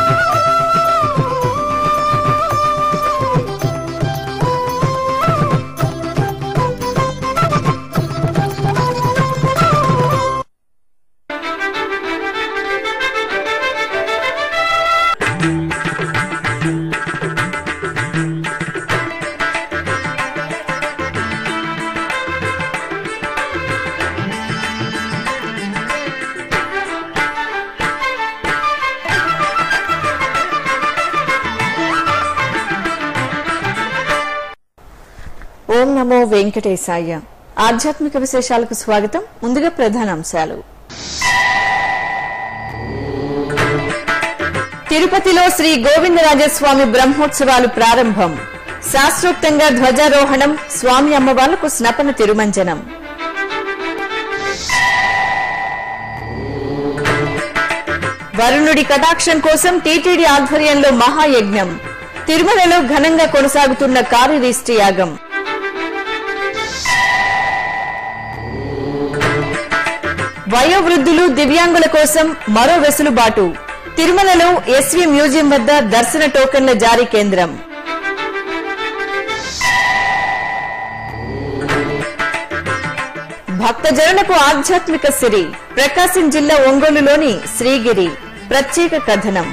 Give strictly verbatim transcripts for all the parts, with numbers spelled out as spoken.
ఓం నమో వెంకటేశాయ. ఆధ్యాత్మిక విశేషాలకు స్వాగతం. ముందుగా ప్రధానాంశాలు. తిరుపతిలో శ్రీ గోవిందరాజస్వామి బ్రహ్మోత్సవాలు ప్రారంభం. శాస్త్రోక్తంగా ధ్వజారోహణం, స్వామి అమ్మవార్లకు స్నపన తిరుమంజనం. వరుణుడి కటాక్షం కోసం టీటీడీ ఆధ్వర్యంలో మహాయజ్ఞం. తిరుమలలో ఘనంగా కొనసాగుతున్న కార్యరీష్టి యాగం. వయోవృద్ధులు, దివ్యాంగుల కోసం మరో వెసులుబాటు. తిరుమలలో ఎస్వీ మ్యూజియం వద్ద దర్శన టోకన్ల జారీ కేంద్రం. భక్తజనులకు ఆధ్యాత్మిక సిరి. ప్రకాశం జిల్లా ఒంగోలులోని శ్రీగిరి ప్రత్యేక కథనం.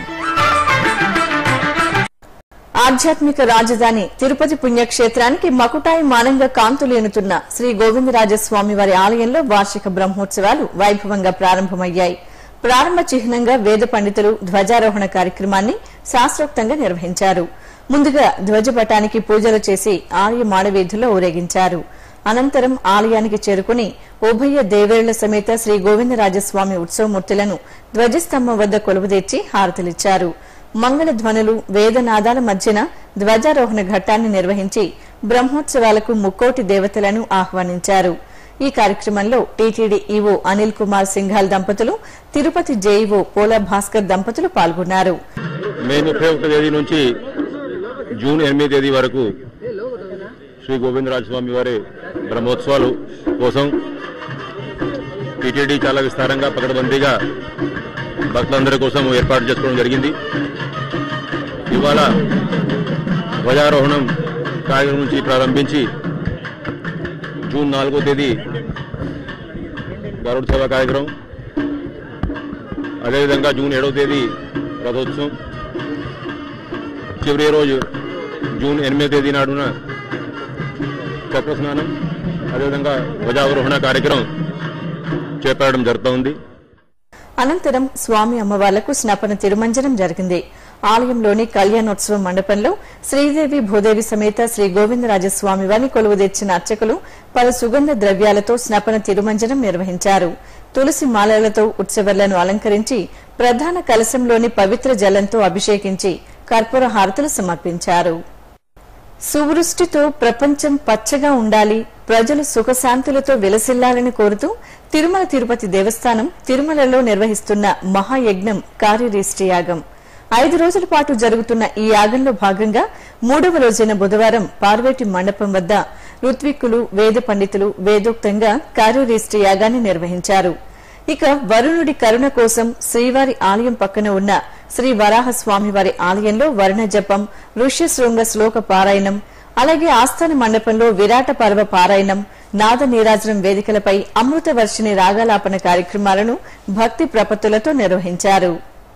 ఆధ్యాత్మిక రాజధాని తిరుపతి పుణ్యక్షేత్రానికి మకుటాయి మానంగా కాంతులేనుతున్న శ్రీ గోవిందరాజస్వామి వారి ఆలయంలో వార్షిక బ్రహ్మోత్సవాలు వైభవంగా ప్రారంభమయ్యాయి. ప్రారంభ చిహ్నంగా వేద పండితులు ధ్వజారోహణ కార్యక్రమాన్ని శాస్త్రోక్తంగా నిర్వహించారు. ముందుగా ధ్వజపటానికి పూజలు చేసి ఆలయ మాడవీధుల్లో ఊరేగించారు. అనంతరం ఆలయానికి చేరుకుని ఉభయ దేవేళ్ల సమేత శ్రీ గోవిందరాజస్వామి ఉత్సవమూర్తులను ధ్వజస్తంభం వద్ద కొలువుదీర్చి హారతులిచ్చారు. మంగళ ధ్వనులు, వేదనాదాల మధ్యన ధ్వజారోహణ ఘట్టాన్ని నిర్వహించి బ్రహ్మోత్సవాలకు ముక్కోటి దేవతలను ఆహ్వానించారు. ఈ కార్యక్రమంలో టీటీడీ ఈవో అనిల్ కుమార్ సింఘాల్ దంపతులు, తిరుపతి జేఈఓ పోలా భాస్కర్ దంపతులు పాల్గొన్నారు. మే ముప్పై ఒకటో తేదీ నుంచి జూన్ ఎనిమిది తేదీ వరకు శ్రీ గోవిందరాజస్వామి వారి బ్రహ్మోత్సవాలు కోసం టీటీడీ చాలా విస్తారంగా పకడ్బందీగా భక్తులందరి కోసం ఏర్పాటు చేసుకోవడం జరిగింది. ఇవాళ ధ్వజారోహణం కార్యక్రమం నుంచి ప్రారంభించి జూన్ నాలుగో తేదీ గరుడ సేవ కార్యక్రమం, అదేవిధంగా జూన్ ఏడవ తేదీ రథోత్సవం, చివరి రోజు జూన్ ఎనిమిదో తేదీ నాడున చక్ర స్నానం, అదేవిధంగా ధ్వజారోహణ కార్యక్రమం చేపట్టడం జరుగుతోంది. అనంతరం స్వామి అమ్మవార్లకు స్నపన తిరుమంజనం జరిగింది. ఆలయంలోని కళ్యాణోత్సవ మండపంలో శ్రీదేవి భూదేవి సమేత శ్రీ గోవిందరాజస్వామి వారిని కొలువు తెచ్చిన అర్చకులు పలు సుగంధ ద్రవ్యాలతో స్నపన తిరుమంజనం నిర్వహించారు. తులసి మాలలతో ఉత్సవాలను అలంకరించి ప్రధాన కలశంలోని పవిత్ర జలంతో అభిషేకించి కర్పూర హారతులు సమర్పించారు. సువృష్టితో ప్రపంచం పచ్చగా ఉండాలి, ప్రజలు సుఖశాంతులతో విలసిల్లాలని కోరుతూ తిరుమల తిరుపతి దేవస్థానం తిరుమలలో నిర్వహిస్తున్న మహాయజ్ఞం కార్యరీష్టి యాగం. ఐదు రోజుల పాటు జరుగుతున్న ఈ యాగంలో భాగంగా మూడవ రోజైన బుధవారం పార్వేటి మండపం వద్ద ఋత్విక్కులు, వేద పండితులు వేదోక్తంగా కార్యరీష్టి యాగాన్ని నిర్వహించారు. ఇక వరుణుడి కరుణ కోసం శ్రీవారి ఆలయం పక్కన ఉన్న శ్రీ వరాహస్వామి వారి ఆలయంలో వర్ణ జపం, ఋష్యశృంగ శ్లోక పారాయణం, అలాగే ఆస్థాన మండపంలో విరాట పర్వ పారాయణం, నాద నీరాజనం వేదికలపై అమృత వర్షిణి రాగాలాపన కార్యక్రమాలను భక్తి ప్రపత్తులతో నిర్వహించారు.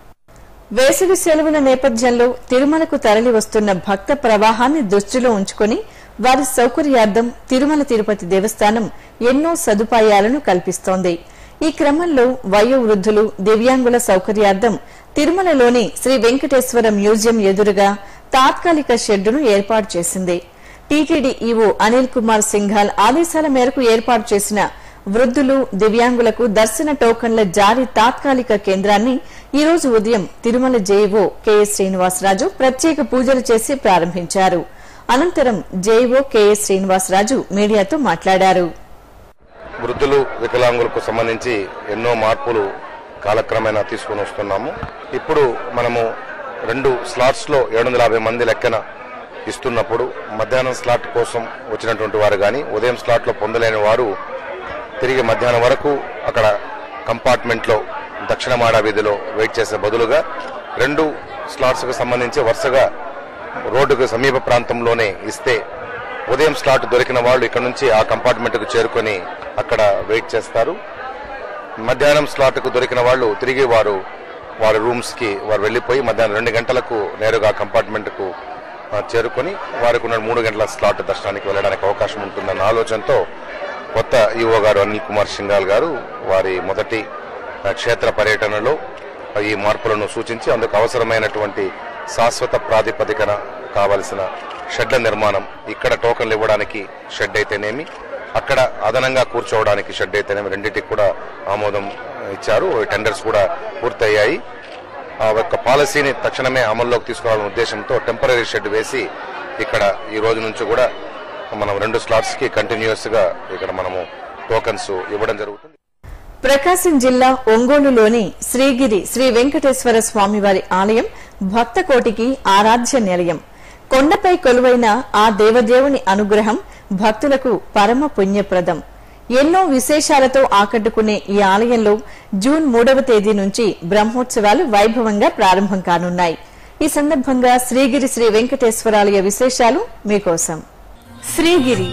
వేసవి సెలవుల నేపథ్యంలో తిరుమలకు తరలి వస్తున్న భక్త ప్రవాహాన్ని దృష్టిలో ఉంచుకుని వారి సౌకర్యార్థం తిరుమల తిరుపతి దేవస్థానం ఎన్నో సదుపాయాలను కల్పిస్తోంది. ఈ క్రమంలో వయోవృద్ధులు, దివ్యాంగుల సౌకర్యార్థం తిరుమలలోని శ్రీ వెంకటేశ్వర మ్యూజియం ఎదురుగా తాత్కాలిక షెడ్డును ఏర్పాటు చేసింది. టీటీడీ ఈవో అనిల్ కుమార్ సింఘాల్ ఆదేశాల మేరకు ఏర్పాటు చేసిన వృద్ధులు, దివ్యాంగులకు దర్శన టోకన్ల జారీ తాత్కాలిక కేంద్రాన్ని ఈ రోజు ఉదయం తిరుమల జేఈఓ కెఎస్ శ్రీనివాసరాజు ప్రత్యేక పూజలు చేసి ప్రారంభించారు. అనంతరం జేఈఓ కెఎస్ శ్రీనివాసరాజు మీడియాతో మాట్లాడారు. వృద్ధులు, వికలాంగులకు సంబంధించి ఎన్నో మార్పులు కాలక్రమేణా తీసుకుని వస్తున్నాము. ఇప్పుడు మనము రెండు స్లాట్స్ లో ఏడు వందల యాభై మంది లెక్కన ఇస్తున్నప్పుడు మధ్యాహ్నం స్లాట్ కోసం వచ్చినటువంటి వారు కానీ ఉదయం స్లాట్ లో పొందలేని వారు తిరిగి మధ్యాహ్నం వరకు అక్కడ కంపార్ట్మెంట్ లో దక్షిణ మాడ వీధిలో వెయిట్ చేసే బదులుగా రెండు స్లాట్స్కు సంబంధించి వరుసగా రోడ్డుకు సమీప ప్రాంతంలోనే ఇస్తే ఉదయం స్లాట్ దొరికిన వాళ్ళు ఇక్కడ నుంచి ఆ కంపార్ట్మెంట్కు చేరుకొని అక్కడ వెయిట్ చేస్తారు. మధ్యాహ్నం స్లాట్కు దొరికిన వాళ్ళు తిరిగి వారు వారి రూమ్స్కి వారు వెళ్ళిపోయి మధ్యాహ్నం రెండు గంటలకు నేరుగా కంపార్ట్మెంట్కు చేరుకొని వారికి ఉన్న మూడు గంటల స్లాట్ దర్శనానికి వెళ్ళడానికి అవకాశం ఉంటుందన్న ఆలోచనతో కొత్త ఈఓ గారు అనిల్ కుమార్ సింఘాల్ గారు వారి మొదటి క్షేత్ర పర్యటనలో ఈ మార్పులను సూచించి అందుకు అవసరమైనటువంటి శాశ్వత ప్రాతిపదికన కావలసిన షెడ్ల నిర్మాణం, ఇక్కడ టోకన్లు ఇవ్వడానికి షెడ్ అయితేనేమి, అక్కడ అదనంగా కూర్చోవడానికి షెడ్ అయితేనేమి రెండింటికి కూడా ఆమోదం ఇచ్చారు. టెండర్స్ కూడా పూర్తయ్యాయి. ఆ యొక్క పాలసీని తక్షణమే అమల్లోకి తీసుకురావాలనే ఉద్దేశంతో టెంపరీ షెడ్ వేసి ఇక్కడ ఈ రోజు నుంచి కూడా మనం రెండు స్లాట్స్ కి కంటిన్యూస్ గా ఇక్కడ మనము టోకన్స్ ఇవ్వడం జరుగుతుంది. ప్రకాశం జిల్లా ఒంగోలులోని శ్రీగిరి శ్రీ వెంకటేశ్వర స్వామివారి ఆలయం భక్త కోటికి ఆరాధ్య నిలయం. కొండపై కొలువైన ఆ దేవదేవుని అనుగ్రహం భక్తులకు పరమ పుణ్యప్రదం. ఎన్నో విశేషాలతో ఆకట్టుకునే ఈ ఆలయంలో జూన్ మూడవ తేదీ నుంచి బ్రహ్మోత్సవాలు వైభవంగా ప్రారంభం కానున్నాయి. ఈ సందర్భంగా శ్రీగిరి శ్రీ వెంకటేశ్వరాలయ విశేషాలు మీకోసం. శ్రీగిరి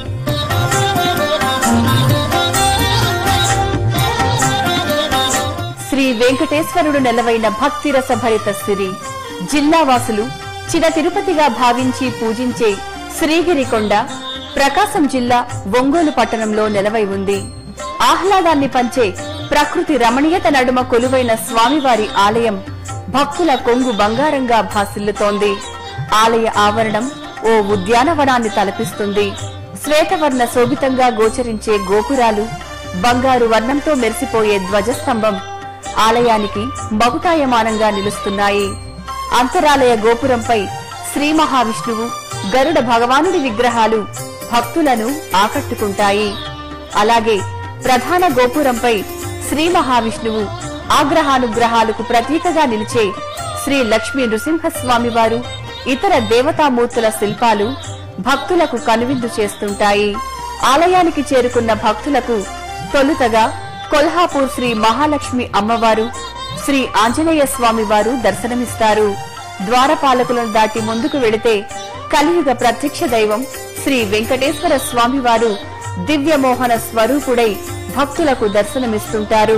శ్రీ వెంకటేశ్వరుడు నెలవైన భక్తిరస భరిత సిరి. జిల్లావాసులు చిన్న తిరుపతిగా భావించి పూజించే శ్రీగిరి కొండ ప్రకాశం జిల్లా ఒంగోలు పట్టణంలో నెలవై ఉంది. ఆహ్లాదాన్ని పంచే ప్రకృతి రమణీయత నడుమ కొలువైన స్వామివారి ఆలయం భక్తుల కొంగు బంగారంగా భాసిల్లుతోంది. ఆలయ ఆవరణం ఓ ఉద్యానవనాన్ని తలపిస్తుంది. శ్వేతవర్ణ శోభితంగా గోచరించే గోపురాలు, బంగారు వర్ణంతో మెరిసిపోయే ధ్వజస్తంభం ఆలయానికి మగుటాయమానంగా నిలుస్తున్నాయి. అంతరాలయ గోపురంపై శ్రీ మహావిష్ణువు, గరుడ భగవానుడి విగ్రహాలు భక్తులను ఆకట్టుకుంటాయి. అలాగే ప్రధాన గోపురంపై శ్రీ మహావిష్ణువు ఆగ్రహానుగ్రహాలకు ప్రతీకగా నిలిచే శ్రీ లక్ష్మీ నృసింహస్వామివారు, ఇతర దేవతామూర్తుల శిల్పాలు భక్తులకు కనువిందు చేస్తుంటాయి. ఆలయానికి చేరుకున్న భక్తులకు తొలుతగా కొల్హాపూర్ శ్రీ మహాలక్ష్మి అమ్మవారు, శ్రీ ఆంజనేయ స్వామివారు దర్శనమిస్తారు. ద్వారపాలకులను దాటి ముందుకు వెళితే కలియుగ ప్రత్యక్ష దైవం శ్రీ వెంకటేశ్వర స్వామివారు దివ్యమోహన స్వరూపుడై భక్తులకు దర్శనమిస్తుంటారు.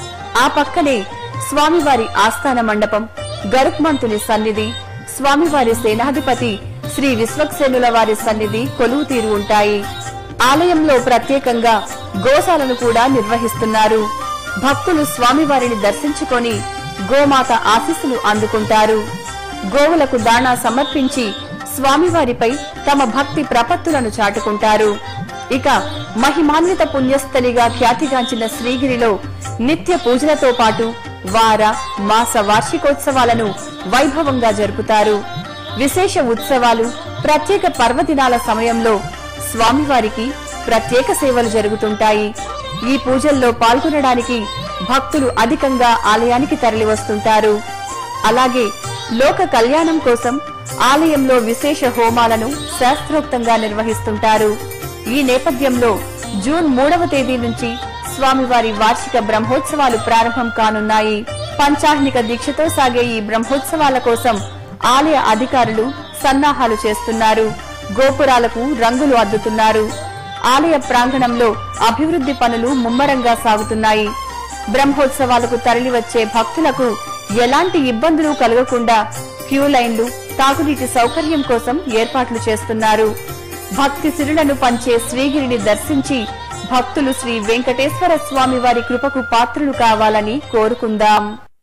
ఆ పక్కనే స్వామివారి ఆస్థాన మండపం, గరుత్మంతుని సన్నిధి, స్వామివారి సేనాధిపతి శ్రీ విశ్వక్సేనుల వారి సన్నిధి కొలువు తీరు ఉంటాయి. ఆలయంలో ప్రత్యేకంగా గోశాలను కూడా నిర్వహిస్తున్నారు. భక్తులు స్వామివారిని దర్శించుకొని గోమాత ఆశీస్సులు అందుకుంటారు. గోవులకు దాణా సమర్పించి స్వామివారిపై తమ భక్తి ప్రపత్తులను చాటుకుంటారు. ఇక మహిమాన్విత పుణ్యస్థలిగా ఖ్యాతిగాంచిన శ్రీగిరిలో నిత్య పూజలతో పాటు వార మాస వార్షికోత్సవాలను వైభవంగా జరుపుతారు. విశేష ఉత్సవాలు, ప్రత్యేక పర్వదినాల సమయంలో స్వామివారికి ప్రత్యేక సేవలు జరుగుతుంటాయి. ఈ పూజల్లో పాల్గొనడానికి భక్తులు అధికంగా ఆలయానికి తరలివస్తుంటారు. అలాగే లోక కళ్యాణం కోసం ఆలయంలో విశేష హోమాలను శాస్త్రోక్తంగా నిర్వహిస్తుంటారు. ఈ నేపథ్యంలో జూన్ మూడవ తేదీ నుంచి స్వామివారి వార్షిక బ్రహ్మోత్సవాలు ప్రారంభం కానున్నాయి. పంచాహ్నిక దీక్షతో సాగే ఈ బ్రహ్మోత్సవాల కోసం ఆలయ అధికారులు సన్నాహాలు చేస్తున్నారు. గోపురాలకు రంగులు అద్దుతున్నారు. ఆలయ ప్రాంగణంలో అభివృద్ది పనులు ముమ్మరంగా సాగుతున్నాయి. బ్రహ్మోత్సవాలకు తరలివచ్చే భక్తులకు ఎలాంటి ఇబ్బందులు కలగకుండా క్యూ లైన్లు, తాగునీటి సౌకర్యం కోసం ఏర్పాట్లు చేస్తున్నారు. భక్తి సిరులను పంచే శ్రీగిరిని దర్శించి భక్తులు శ్రీ వెంకటేశ్వర స్వామి వారి కృపకు పాత్రులు కావాలని కోరుకుందాం.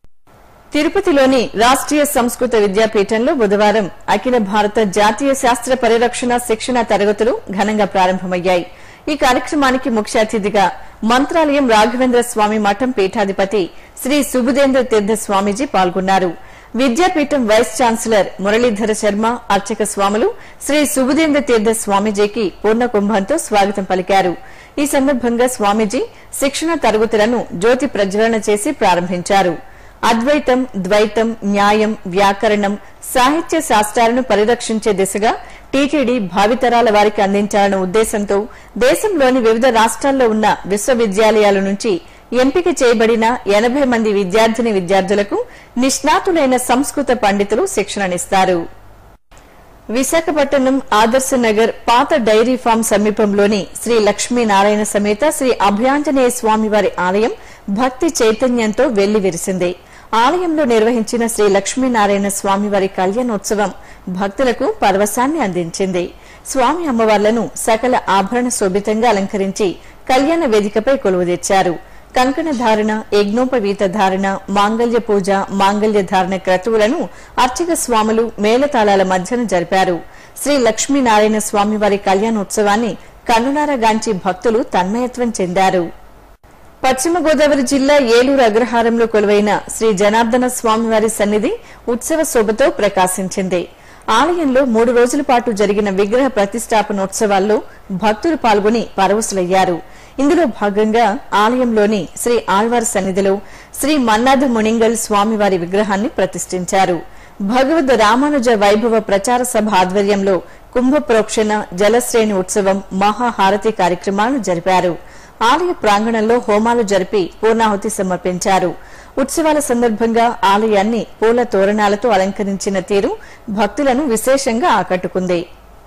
తిరుపతిలోని రాష్ట్రీయ సంస్కృత విద్యాపీఠంలో బుధవారం అఖిల భారత జాతీయ శాస్త్ర పరిరక్షణ శిక్షణ తరగతులు ఘనంగా ప్రారంభమయ్యాయి. ఈ కార్యక్రమానికి ముఖ్య అతిథిగా మంత్రాలయం రాఘవేంద్ర స్వామి మఠం పీఠాధిపతి శ్రీ సుబుధేంద్ర తీర్థ స్వామీజీ పాల్గొన్నారు. విద్యాపీఠం వైస్ ఛాన్సలర్ మురళీధర శర్మ, అర్చక స్వాములు శ్రీ సుబుధేంద్ర తీర్థ స్వామీజీకి పూర్ణ కుంభంతో స్వాగతం పలికారు. ఈ సందర్భంగా స్వామీజీ శిక్షణ తరగతులను జ్యోతి ప్రజ్వలన చేసి ప్రారంభించారు. అద్వైతం, ద్వైతం, న్యాయం, వ్యాకరణం, సాహిత్య శాస్త్రాలను పరిరక్షించే దిశగా టీటీడీ భావితరాల వారికి అందించాలన్న ఉద్దేశంతో దేశంలోని వివిధ రాష్ట్రాల్లో ఉన్న విశ్వవిద్యాలయాల నుంచి ఎంపిక చేయబడిన ఎనభై మంది విద్యార్థిని విద్యార్థులకు నిష్ణాతులైన సంస్కృత పండితులు శిక్షణనిస్తారు. విశాఖపట్నం ఆదర్శ నగర్ పాత డైరీ ఫామ్ సమీపంలోని శ్రీ లక్ష్మీనారాయణ సమేత శ్రీ అభయాంజనేయ స్వామివారి ఆలయం భక్తి చైతన్యంతో వెల్లివిరిసింది. ఆలయంలో నిర్వహించిన శ్రీ లక్ష్మీనారాయణ స్వామివారి కళ్యాణోత్సవం భక్తులకు పరవశాన్ని అందించింది. స్వామి అమ్మవార్లను సకల ఆభరణ శోభితంగా అలంకరించి కళ్యాణ వేదికపై కొలువుదీర్చారు. కంకణ ధారణ, యజ్ఞోపవీత ధారణ, మాంగళ్య పూజ, మాంగళ్య ధారణ క్రతువులను అర్చక స్వాములు మేళతాళాల మధ్యన జరిపారు. శ్రీ లక్ష్మీనారాయణ స్వామివారి కళ్యాణోత్సవాన్ని కన్నులారగాంచి భక్తులు తన్మయత్వం చెందారు. పశ్చిమ గోదావరి జిల్లా ఏలూరు అగ్రహారంలో కొలువైన శ్రీ జనార్దన స్వామివారి సన్నిధి ఉత్సవ శోభతో ప్రకాశించింది. ఆలయంలో మూడు రోజుల పాటు జరిగిన విగ్రహ ప్రతిష్టాపనోత్సవాల్లో భక్తులు పాల్గొని పరవశులయ్యారు. ఇందులో భాగంగా ఆలయంలోని శ్రీ ఆళ్వార్ సన్నిధిలో శ్రీ మన్నాథ మునింగల్ స్వామివారి విగ్రహాన్ని ప్రతిష్ఠించారు. భగవద్ రామానుజ వైభవ ప్రచార సభ ఆధ్వర్యంలో కుంభ ప్రోక్షణ, జలశ్రేణి ఉత్సవం, మహాహారతి కార్యక్రమాలను జరిపారు. ఆలయ ప్రాంగణంలో హోమాలు జరిపి పూర్ణాహుతి సమర్పించారు. ఉత్సవాల సందర్భంగా ఆలయాన్ని పూల తోరణాలతో అలంకరించిన తీరు భక్తులను విశేషంగా ఆకట్టుకుంది.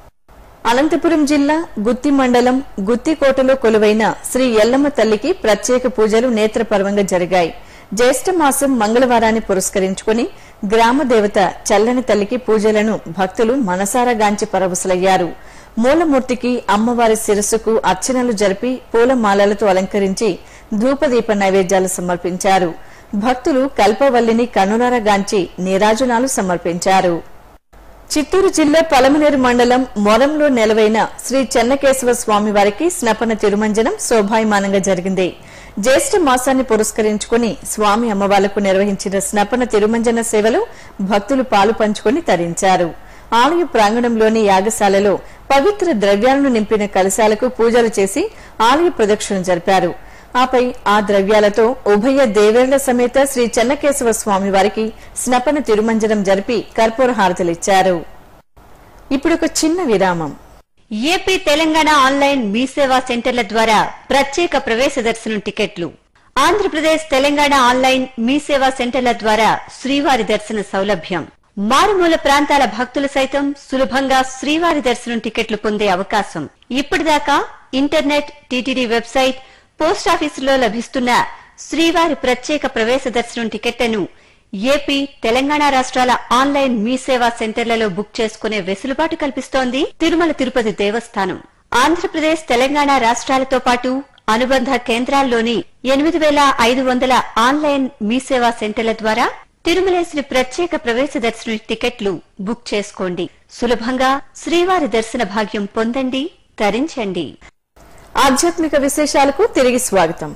అనంతపురం జిల్లా గుత్తి మండలం గుత్తికోటలో కొలువైన శ్రీ ఎల్లమ్మ తల్లికి ప్రత్యేక పూజలు నేత్రపర్వంగా జరిగాయి. జ్యేష్ఠ మాసం మంగళవారాన్ని పురస్కరించుకుని గ్రామ దేవత చల్లని తల్లికి పూజలను భక్తులు మనసారా గాంచి పరవశులయ్యారు. మూలమూర్తికి అమ్మవారి శిరస్సుకు అర్చనలు జరిపి పూలమాలలతో అలంకరించి ధూపదీప నైవేద్యాలు సమర్పించారు. భక్తులు కల్పవల్లిని కన్నులారా గాంచి నీరాజనాలు సమర్పించారు. చిత్తూరు జిల్లా పలమనేరు మండలం మొరంలో నెలవైన శ్రీ చెన్నకేశవ స్వామివారికి స్నపన తిరుమంజనం శోభాయమానంగా జరిగింది. జ్యేష్ఠ మాసాన్ని పురస్కరించుకుని స్వామి అమ్మవార్లకు నిర్వహించిన స్నపన తిరుమంజన సేవలో భక్తులు పాలు పంచుకుని తరించారు. ఆలయ ప్రాంగణంలోని యాగశాలలో పవిత్ర ద్రవ్యాలను నింపిన కలశాలకు పూజలు చేసి ఆలయ ప్రదక్షిణ జరిపారు. ఆపై ఆ ద్రవ్యాలతో ఉభయ దేవేళ్ల సమేత శ్రీ చెన్నకేశవ స్వామి వారికి స్నపన తిరుమంజనం జరిపి కర్పూర హారతులిచ్చారు. ఇప్పుడొక చిన్న విరామం. ఏపీ తెలంగాణ ఆన్లైన్ మీ సేవా సెంటర్ల ద్వారా ప్రత్యేక ప్రవేశ దర్శనం టికెట్లు. ఆంధ్రప్రదేశ్ తెలంగాణ ఆన్లైన్ మీ సేవా సెంటర్ల ద్వారా శ్రీవారి దర్శన సౌలభ్యం. మారుమూల ప్రాంతాల భక్తులు సైతం సులభంగా శ్రీవారి దర్శనం టికెట్లు పొందే అవకాశం. ఇప్పటిదాకా ఇంటర్నెట్, టీటీడీ వెబ్సైట్, పోస్టాఫీసులో లభిస్తున్న శ్రీవారి ప్రత్యేక ప్రవేశ దర్శనం టికెట్లను ఏపీ, తెలంగాణ రాష్ట్రాల ఆన్లైన్ మీ సేవా సెంటర్లలో బుక్ చేసుకునే వెసులుబాటు కల్పిస్తోంది తిరుమల తిరుపతి దేవస్థానం. ఆంధ్రప్రదేశ్, తెలంగాణ రాష్ట్రాలతో పాటు అనుబంధ కేంద్రాల్లోని ఎనిమిది వేల ఐదు వందల ఆన్లైన్ మీ సేవా సెంటర్ల ద్వారా తిరుమలేశ్వరి ప్రత్యేక ప్రవేశ దర్శనం టికెట్లు బుక్ చేసుకోండి. సులభంగా శ్రీవారి దర్శన భాగ్యం పొందండి, తరించండి. ఆధ్యాత్మిక విశేషాలకు తిరిగి స్వాగతం.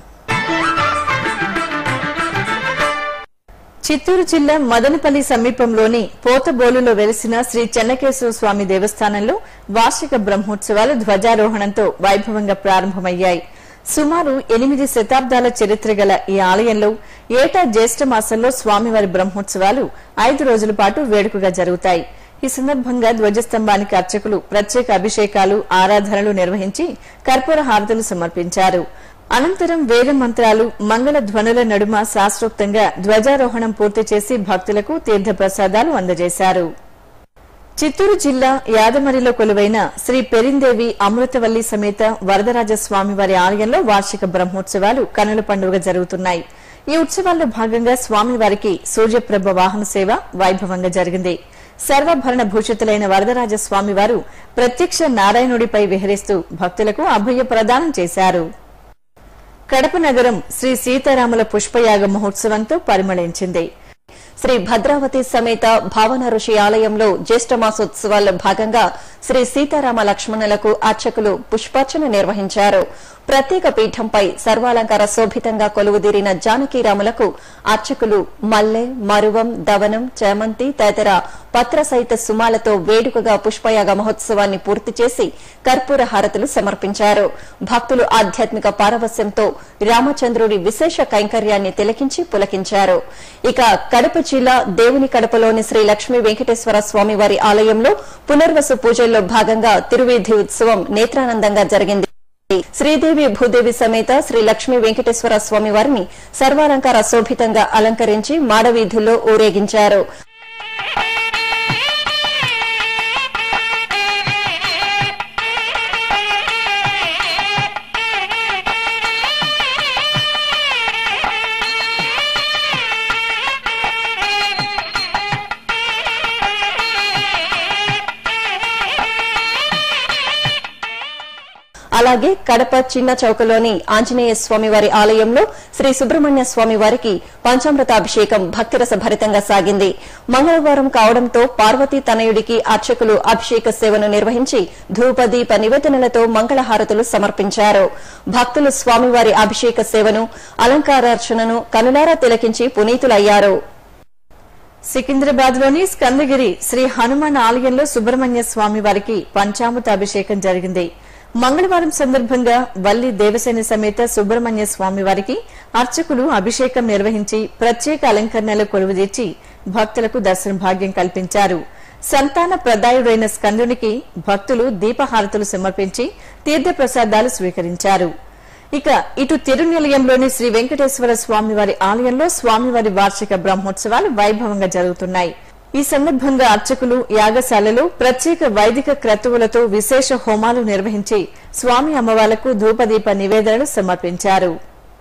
చిత్తూరు జిల్లా మదనపల్లి సమీపంలోని పోతబోలులో వెలిసిన శ్రీ చెన్నకేశవ స్వామి దేవస్థానంలో వార్షిక బ్రహ్మోత్సవాలు ధ్వజారోహణంతో వైభవంగా ప్రారంభమయ్యాయి. సుమారు ఎనిమిది శతాబ్దాల చరిత్ర గల ఈ ఆలయంలో ఏటా జ్యేష్ఠ మాసంలో స్వామివారి బ్రహ్మోత్సవాలు ఐదు రోజుల పాటు వేడుకగా జరుగుతాయి. ఈ సందర్భంగా ధ్వజస్తంభానికి అర్చకులు ప్రత్యేక అభిషేకాలు, ఆరాధనలు నిర్వహించి కర్పూర హారతులు సమర్పించారు. అనంతరం వేద మంత్రాలు, మంగళ ధ్వనుల నడుమ శాస్త్రోక్తంగా ధ్వజారోహణం పూర్తి చేసి భక్తులకు తీర్థ ప్రసాదాలు అందజేశారు. చిత్తూరు జిల్లా యాదమరిలో కొలువైన శ్రీ పెరిందేవి అమృతవల్లి సమేత వరదరాజస్వామివారి ఆలయంలో వార్షిక బ్రహ్మోత్సవాలు కనుల పండుగ జరుగుతున్నాయి. ఈ ఉత్సవాల్లో భాగంగా స్వామివారికి సూర్యప్రభ వాహన సేవ వైభవంగా జరిగింది. సర్వభరణ భూషితులైన వరదరాజస్వామివారు ప్రత్యక్ష నారాయణుడిపై విహరిస్తూ భక్తులకు అభయ ప్రదానం చేశారు. కడప నగరం శ్రీ సీతారాముల పుష్పయాగ మహోత్సవంతో పరిమళించింది. శ్రీ భద్రావతి సమేత భావన ఋషి ఆలయంలో జ్యేష్ఠ మాసోత్సవాల్లో భాగంగా శ్రీ సీతారామ లక్ష్మణులకు అర్చకులు పుష్పార్చన నిర్వహించారు. ప్రత్యేక పీఠంపై సర్వాలంకార శోభితంగా కొలువుదీరిన జానకీరాములకు అర్చకులు మల్లె, మరువం, దవనం, చేమంతి తదితర పత్ర సహిత సుమాలతో వేడుకగా పుష్పయాగ మహోత్సవాన్ని పూర్తి చేసి కర్పూర హారతులు సమర్పించారు. భక్తులు ఆధ్యాత్మిక పారవస్యంతో రామచంద్రుడి విశేష కైంకర్యాన్ని తిలకించి పులకించారు. ఇక కడప జిల్లా దేవుని కడపలోని శ్రీ లక్ష్మీ వెంకటేశ్వర స్వామివారి ఆలయంలో పునర్వసు పూజల్లో భాగంగా తిరువీధి ఉత్సవం నేత్రానందంగా జరిగింది. శ్రీదేవి భూదేవి సమేత శ్రీ లక్ష్మీ వెంకటేశ్వర స్వామి వారిని సర్వాలంకార శోభితంగా అలంకరించి మాడవీధుల్లో ఊరేగించారు. అలాగే కడప చిన్న చౌకలోని ఆంజనేయ స్వామి వారి ఆలయంలో శ్రీ సుబ్రహ్మణ్య స్వామి వారికి పంచామృతాభిషేకం భక్తిరస భరితంగా సాగింది. మంగళవారం కావడంతో పార్వతీ తనయుడికి అర్చకులు అభిషేక సేవను నిర్వహించి ధూపదీప నివేదనలతో మంగళహారతులు సమర్పించారు. భక్తులు స్వామివారి అభిషేక సేవను అలంకారార్చనను కనులారా తిలకించి పునీతులయ్యారు. సికింద్రాబాద్ లోని స్కందగిరి శ్రీ హనుమాన్ ఆలయంలో సుబ్రహ్మణ్య స్వామి వారికి పంచామృత అభిషేకం జరిగింది. మంగళవారం సందర్భంగా వల్లి దేవసేన సమేత సుబ్రహ్మణ్య స్వామి వారికి అర్చకులు అభిషేకం నిర్వహించి ప్రత్యేక అలంకరణలు కొలువుదీర్చి భక్తులకు దర్శన భాగ్యం కల్పించారు. సంతాన ప్రదాయుడైన స్కందునికి భక్తులు దీపహారతులు సమర్పించి తీర్థప్రసాదాలు స్వీకరించారు. ఇక ఇటు తిరునిలయంలోని శ్రీ వెంకటేశ్వర స్వామివారి ఆలయంలో స్వామివారి వార్షిక బ్రహ్మోత్సవాలు వైభవంగా జరుగుతున్నాయి. ఈ సందర్భంగా అర్చకులు యాగశాలలో ప్రత్యేక వైదిక క్రతువులతో విశేష హోమాలు నిర్వహించి స్వామి అమ్మవార్లకు ధూపదీప నివేదనలు సమర్పించారు.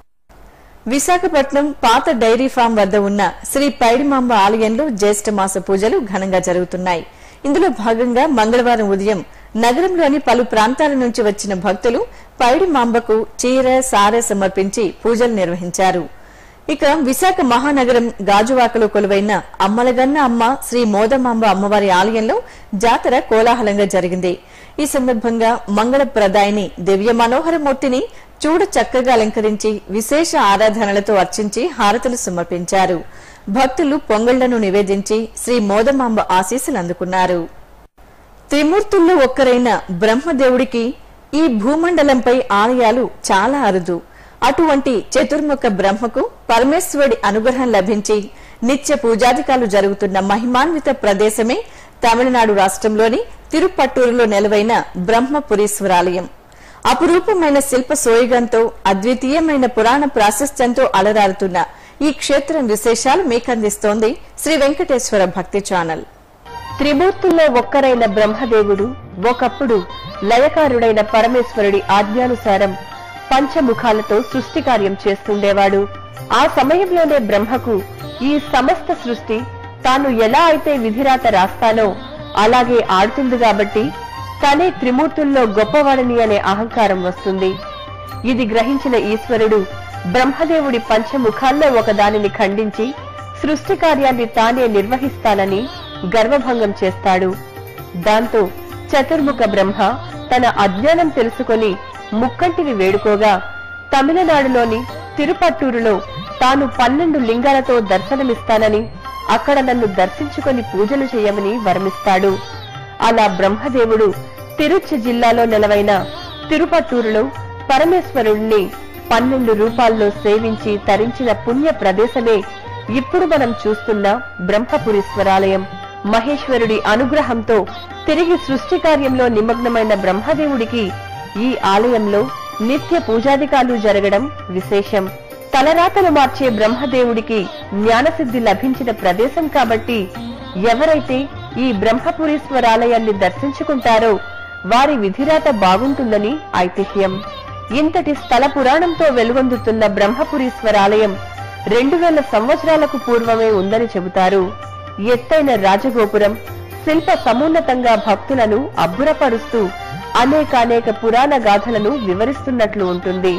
విశాఖపట్నం పాత డైరీ ఫామ్ వద్ద ఉన్న శ్రీ పైడిమాంబ ఆలయంలో జ్యేష్ఠ మాస పూజలు ఘనంగా జరుగుతున్నాయి. ఇందులో భాగంగా మంగళవారం ఉదయం నగరంలోని పలు ప్రాంతాల నుంచి వచ్చిన భక్తులు పైడిమాంబకు చీర సారె సమర్పించి పూజలు నిర్వహించారు. ఇక విశాఖ మహానగరం గాజువాకలో కొలువైన అమ్మలగన్న అమ్మ శ్రీ మోదమాంబ అమ్మవారి ఆలయంలో జాతర కోలాహలంగా జరిగింది. ఈ సందర్భంగా మంగళప్రదాయిని దివ్య మనోహర మూర్తిని చూడ చక్కగా అలంకరించి విశేష ఆరాధనలతో అర్చించి హారతులు సమర్పించారు. భక్తులు పొంగళ్లను నివేదించి శ్రీ మోదమాంబ ఆశీస్సులు అందుకున్నారు. త్రిమూర్తుల్లో ఒక్కరైన బ్రహ్మదేవుడికి ఈ భూమండలంపై ఆలయాలు చాలా అరుదు. అటువంటి చతుర్ముఖ బ్రహ్మకు పరమేశ్వరుడి అనుగ్రహం లభించి నిత్య పూజాధికాలు జరుగుతున్న మహిమాన్విత ప్రదేశమే తమిళనాడు రాష్ట్రంలోని తిరుపట్టూరులో నెలవైన బ్రహ్మపురీశ్వరాలయం. అపురూపమైన శిల్ప సోయగంతో అద్వితీయమైన పురాణ ప్రాశస్త్యంతో అలరారుతున్న ఈ క్షేత్రం విశేషాలు మీకందిస్తోంది శ్రీ వెంకటేశ్వర భక్తి ఛానల్. త్రిమూర్తుల్లో ఒక్కరైన బ్రహ్మదేవుడు ఒకప్పుడు లయకారుడైన పరమేశ్వరుడి ఆజ్ఞానుసారం పంచముఖాలతో సృష్టి కార్యం చేస్తుండేవాడు. ఆ సమయంలోనే బ్రహ్మకు ఈ సమస్త సృష్టి తాను ఎలా అయితే విధిరాత రాస్తానో అలాగే ఆడుతుంది కాబట్టి తనే త్రిమూర్తుల్లో గొప్పవాడిని అనే అహంకారం వస్తుంది. ఇది గ్రహించిన ఈశ్వరుడు బ్రహ్మదేవుడి పంచముఖాల్లో ఒకదానిని ఖండించి సృష్టి కార్యాన్ని తానే నిర్వహిస్తానని గర్వభంగం చేస్తాడు. దాంతో చతుర్ముఖ బ్రహ్మ తన అజ్ఞానం తెలుసుకొని ముక్కంటిని వేడుకోగా తమిళనాడులోని తిరుపట్టూరులో తాను పన్నెండు లింగాలతో దర్శనమిస్తానని అక్కడ నన్ను దర్శించుకొని పూజలు చేయమని వరమిస్తాడు. అలా బ్రహ్మదేవుడు తిరుచి జిల్లాలో నెలవైన తిరుపట్టూరులో పరమేశ్వరుణ్ణి పన్నెండు రూపాల్లో సేవించి తరించిన పుణ్య ప్రదేశమే ఇప్పుడు మనం చూస్తున్న బ్రహ్మపురీశ్వరాలయం. మహేశ్వరుడి అనుగ్రహంతో తిరిగి సృష్టి కార్యంలో నిమగ్నమైన బ్రహ్మదేవుడికి ఈ ఆలయంలో నిత్య పూజాధికాలు జరగడం విశేషం. తలరాతలు మార్చే బ్రహ్మదేవుడికి జ్ఞానసిద్ధి లభించిన ప్రదేశం కాబట్టి ఎవరైతే ఈ బ్రహ్మపురీశ్వరాలయాన్ని దర్శించుకుంటారో వారి విధిరాత బాగుంటుందని ఐతిహ్యం. ఇంతటి స్థల పురాణంతో వెలుగొందుతున్న బ్రహ్మపురీశ్వరాలయం రెండు వేల సంవత్సరాలకు పూర్వమే ఉందని చెబుతారు. ఎత్తైన రాజగోపురం శిల్ప సమున్నతంగా భక్తులను అబ్బురపరుస్తూ అనేకానేక పురాణ గాథలను వివరిస్తున్నట్లు ఉంటుంది.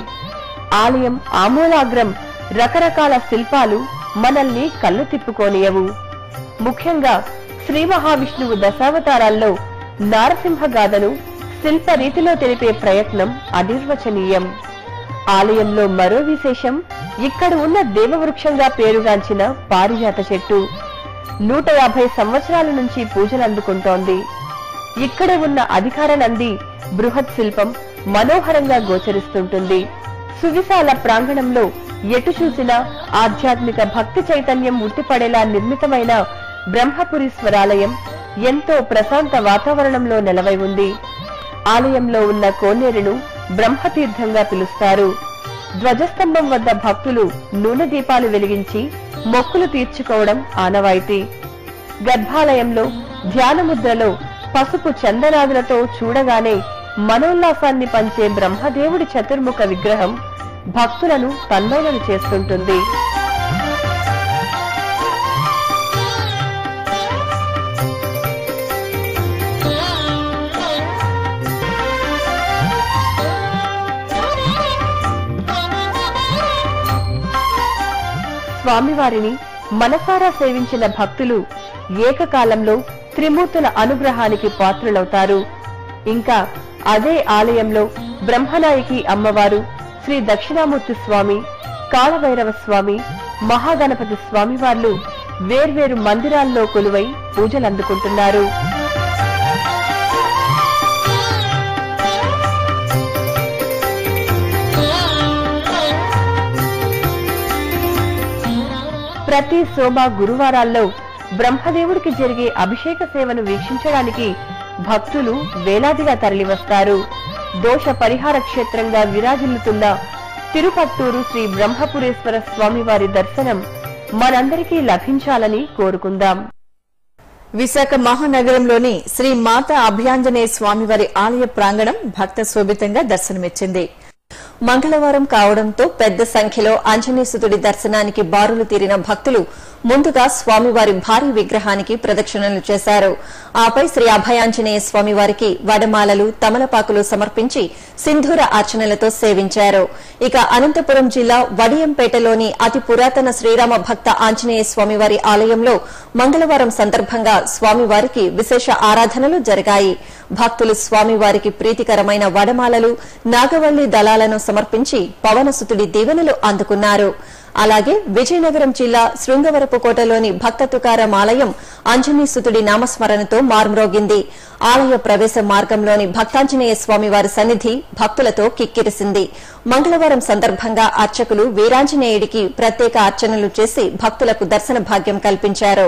ఆలయం ఆమూలాగ్రం రకరకాల శిల్పాలు మనల్ని కళ్ళు తిప్పుకోనియవు. ముఖ్యంగా శ్రీ మహావిష్ణువు దశావతారాల్లో నారసింహ గాథను శిల్ప రీతిలో తెలిపే ప్రయత్నం అనిర్వచనీయం. ఆలయంలో మరో విశేషం ఇక్కడ ఉన్న దేవవృక్షంగా పేరుగాంచిన పారిజాత చెట్టు నూట యాభై సంవత్సరాల నుంచి పూజలు అందుకుంటోంది. ఇక్కడే ఉన్న అధికార నంది బృహత్ శిల్పం మనోహరంగా గోచరిస్తుంటుంది. సువిశాల ప్రాంగణంలో ఎటు చూసినా ఆధ్యాత్మిక భక్తి చైతన్యం ఉట్టిపడేలా నిర్మితమైన బ్రహ్మపురీశ్వరాలయం ఎంతో ప్రశాంత వాతావరణంలో నెలవై ఉంది. ఆలయంలో ఉన్న కోనేరును బ్రహ్మతీర్థంగా పిలుస్తారు. ధ్వజస్తంభం వద్ద భక్తులు నూనె దీపాలు వెలిగించి మొక్కులు తీర్చుకోవడం ఆనవాయితీ. గర్భాలయంలో ధ్యానముద్రలో పసుపు చందనాదులతో చూడగానే మనోల్లాసాన్ని పంచే బ్రహ్మదేవుడి చతుర్ముఖ విగ్రహం భక్తులను తన్మయులను చేస్తుంటుంది. స్వామివారిని మనసారా సేవించిన భక్తులు ఏకకాలంలో త్రిమూర్తుల అనుగ్రహానికి పాత్రులవుతారు. ఇంకా అదే ఆలయంలో బ్రహ్మనాయకి అమ్మవారు, శ్రీ దక్షిణామూర్తి స్వామి, కాళభైరవ స్వామి, మహాగణపతి స్వామివార్లు వేర్వేరు మందిరాల్లో కొలువై పూజలందుకుంటున్నారు. ప్రతి సోమ గురువారాల్లో బ్రహ్మదేవుడికి జరిగే అభిషేక సేవను వీక్షించడానికి భక్తులు వేలాదిగా తరలివస్తారు. దోష పరిహార క్షేత్రంగా విరాజిల్లుతున్న తిరుపత్తూరు శ్రీ బ్రహ్మపురేశ్వర స్వామివారి దర్శనం మనందరికీ లభించాలని కోరుకుందాం. విశాఖ మహానగరంలోని శ్రీ మాత అభయాంజనేయ స్వామివారి ఆలయ ప్రాంగణం భక్త శోభితంగా దర్శనమిచ్చింది. మంగళవారం కావడంతో పెద్ద సంఖ్యలో ఆంజనేయసుతుడి దర్శనానికి బారులు తీరిన భక్తులు ముందుగా స్వామివారి భారీ విగ్రహానికి ప్రదక్షిణలు చేశారు. ఆపై శ్రీ అభయాంజనేయ స్వామివారికి వడమాలలు, తమలపాకులు సమర్పించి సింధూర అర్చనలతో సేవించారు. ఇక అనంతపురం జిల్లా వడియంపేటలోని అతి పురాతన శ్రీరామ భక్త ఆంజనేయ స్వామివారి ఆలయంలో మంగళవారం సందర్భంగా స్వామివారికి విశేష ఆరాధనలు జరిగాయి. భక్తులు స్వామివారికి ప్రీతికరమైన వడమాలలు, నాగవల్లి దళాలను సమర్పించి పవనసుతుడి దీవెనలు అందుకున్నారు. అలాగే విజయనగరం జిల్లా శృంగవరపుకోటలోని భక్త తుకారాం ఆలయం ఆంజనేయసుతుడి నామస్మరణతో మార్మ్రోగింది. ఆలయ ప్రవేశ మార్గంలోని భక్తాంజనేయ స్వామివారి సన్నిధి భక్తులతో కిక్కిరిసింది. మంగళవారం సందర్భంగా అర్చకులు వీరాంజనేయుడికి ప్రత్యేక అర్చనలు చేసి భక్తులకు దర్శన భాగ్యం కల్పించారు.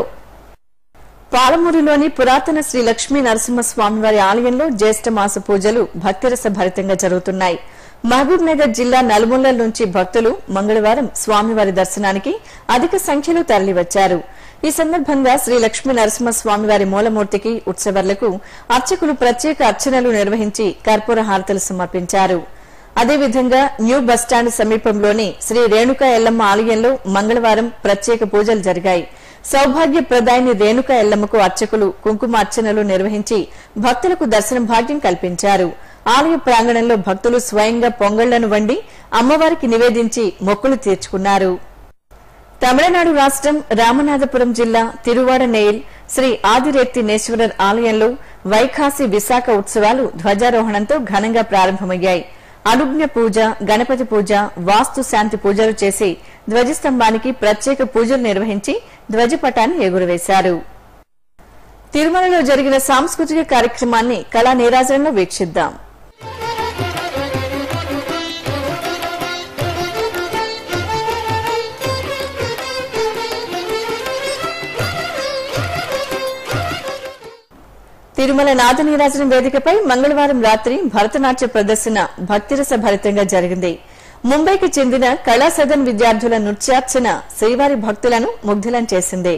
పాలమూరులోని పురాతన శ్రీ లక్ష్మీ నరసింహస్వామివారి ఆలయంలో జ్యేష్ఠ మాస పూజలు భక్తిరస భరితంగా జరుగుతున్నాయి. మహబూబ్ నగర్ జిల్లా నలుమూలల నుంచి భక్తులు మంగళవారం స్వామివారి దర్శనానికి అధిక సంఖ్యలో తరలివచ్చారు. ఈ సందర్భంగా శ్రీ లక్ష్మీ నరసింహస్వామివారి మూలమూర్తికి ఉత్సవర్లకు అర్చకులు ప్రత్యేక అర్చనలు నిర్వహించి కర్పూర హారతలు సమర్పించారు. అదేవిధంగా న్యూ బస్టాండ్ సమీపంలోని శ్రీ రేణుకా ఎల్లమ్మ ఆలయంలో మంగళవారం ప్రత్యేక పూజలు జరిగాయి. సౌభాగ్య ప్రదాయిని రేణుకా ఎల్లమ్మకు అర్చకులు కుంకుమార్చనలు నిర్వహించి భక్తులకు దర్శన భాగ్యం కల్పించారు. ఆలయ ప్రాంగణంలో భక్తులు స్వయంగా పొంగళ్లను వండి అమ్మవారికి నివేదించి మొక్కులు తీర్చుకున్నారు. తమిళనాడు రాష్ట్రం రామనాథపురం జిల్లా తిరువాడనేయిల్ శ్రీ ఆదిరేత్తినేశ్వరర్ ఆలయంలో వైఖాసి విశాఖ ఉత్సవాలు ధ్వజారోహణంతో ఘనంగా ప్రారంభమయ్యాయి. అనుజ్ఞ పూజ, గణపతి పూజ, వాస్తు శాంతి పూజలు చేసి ధ్వజస్తంభానికి ప్రత్యేక పూజలు నిర్వహించి ధ్వజపటాన్ని ఎగురవేశారు. తిరుమలలో జరిగిన సాంస్కృతిక కార్యక్రమాన్ని కళా నీరాజనంలో వీక్షిద్దాం. తిరుమల నాదనీరాజనం వేదికపై మంగళవారం రాత్రి భరతనాట్య ప్రదర్శన భక్తిరస భరితంగా జరిగింది. ముంబైకి చెందిన కళా సదన్ విద్యార్థుల నృత్యార్చన శ్రీవారి భక్తులను ముగ్ధులం చేసింది.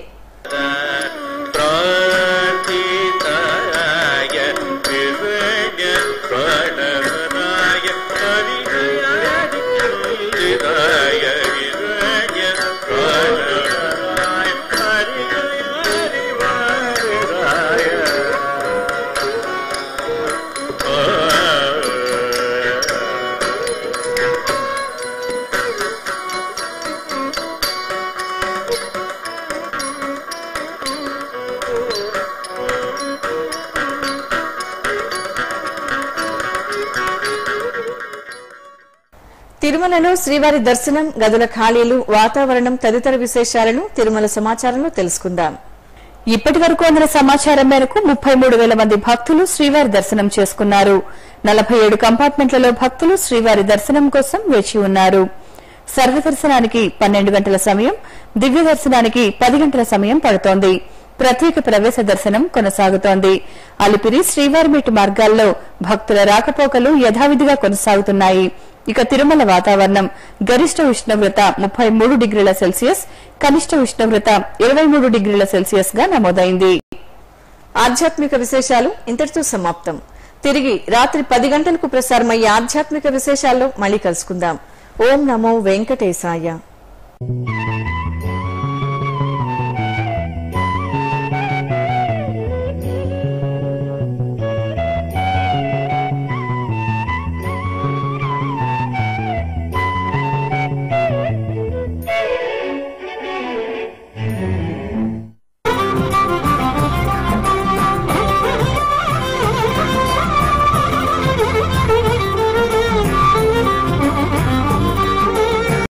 తిరుమలలో శ్రీవారి దర్శనం, గదుల ఖాళీలు, వాతావరణం తదితర విశేషాలను తిరుమల సమాచారంలో తెలుసుకుందాం. ఇప్పటి వరకు అందిన సమాచారం మేరకు ముప్పై మూడు వేల మంది భక్తులు శ్రీవారి దర్శనం చేసుకున్నారు. నలభై ఏడు కంపార్ట్మెంట్లలో భక్తులు శ్రీవారి దర్శనం కోసం వేచి ఉన్నారు. సర్వదర్శనానికి పన్నెండు గంటల సమయం, దివ్య దర్శనానికి పది గంటల సమయం పడుతోంది. ప్రత్యేక ప్రవేశ దర్శనం కొనసాగుతోంది. అలిపిరి శ్రీవారిమెట్టు మార్గాల్లో భక్తుల రాకపోకలు యథావిధిగా కొనసాగుతున్నాయి. ఇక తిరుమల వాతావరణం గరిష్ట ఉష్ణోగ్రత ముప్పై మూడు డిగ్రీల సెల్సియస్, కనిష్ట ఉష్ణోగ్రత ఇరవై మూడు డిగ్రీల సెల్సియస్ గా నమోదైంది. ఆధ్యాత్మిక విశేషాలు ఇంతటితో సమాప్తం. తిరిగి రాత్రి పది గంటలకు ప్రసారమయ్యే ఆధ్యాత్మిక విశేషాల్లో మళ్ళీ కలుసుకుందాం. ఓం నమో వెంకటేశాయ.